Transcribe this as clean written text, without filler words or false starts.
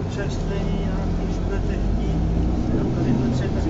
čerstvení, nějaký, když budete chtít. Jo, tadyhle třeba